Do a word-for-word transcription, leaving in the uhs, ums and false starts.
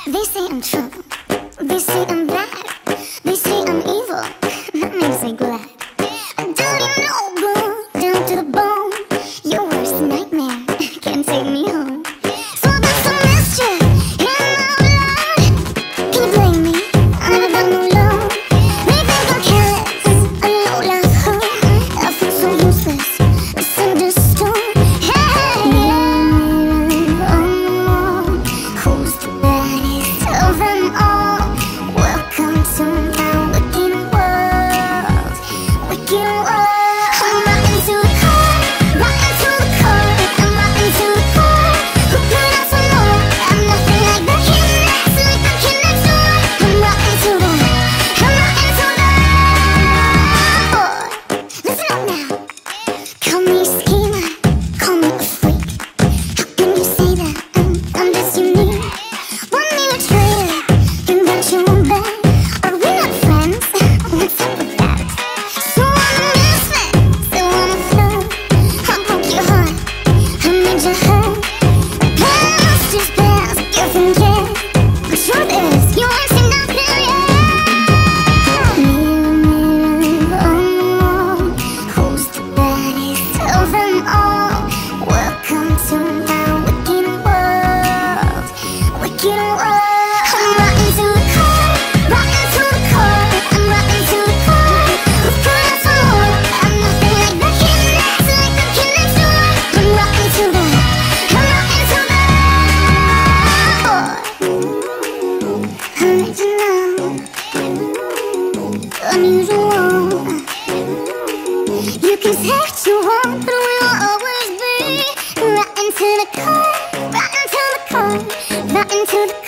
They say I'm trouble, they say I'm bad, they say I'm evil, that makes me glad. Dirty no good, down to the bone, your worst nightmare can't take me home. So there's some mischief in my blood. Can you blame me? I've got no love. They think I'm careless, a low-life hoe. I feel so useless, misunderstood. Hey, mirror on the wall, who's the baddest of them all? Welcome to my wicked world, wicked world. I'm rotten to the core, rotten to the core. I'm rotten to the core. Who could ask for more? I'm nothing like the kid next, like the kid next door. I'm rotten to the, I'm rotten to the core. Listen up now. Call me a schemer, call me a freak. How can you say that I'm, I'm this unique? Want me a traitor? You got your own bed. Are we not friends? What's up with that? So I'm a misfit, still wanna flow. I broke your heart, I made you hurt. Past is past, you forget. The truth is, you ain't seen nothing yet. Mirror, mirror on the wall, who's the baddest of them all? Welcome to my wicked world, wicked world. I'm rotten to the core, rotten to the core. I'm rotten to the core. Who could ask for more? I'm nothing like the kid next, like the kid next door. I'm rotten to the, I'm rotten to the core. Original, unusual. You can say what you want, but we will always be rotten to the core, rotten to the core, rotten to the